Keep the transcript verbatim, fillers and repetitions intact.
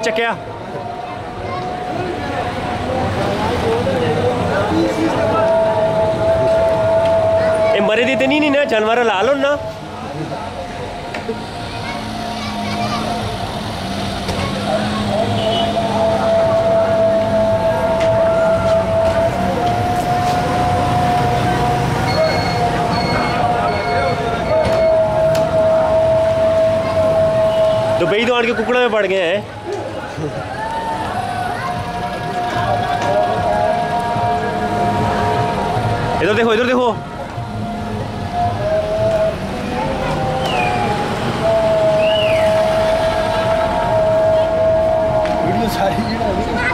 चक्या मरे दी नहीं ना जानवर ला लो ना दुबई तो आड़ के कुकड़ा में पड़ गए हैं। इधर देखो इधर देखो वीडियो सारी